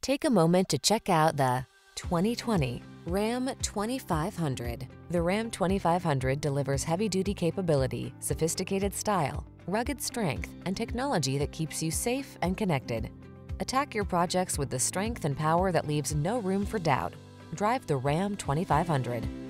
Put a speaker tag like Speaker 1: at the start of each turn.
Speaker 1: Take a moment to check out the 2020 Ram 2500. The Ram 2500 delivers heavy-duty capability, sophisticated style, rugged strength, and technology that keeps you safe and connected. Attack your projects with the strength and power that leaves no room for doubt. Drive the Ram 2500.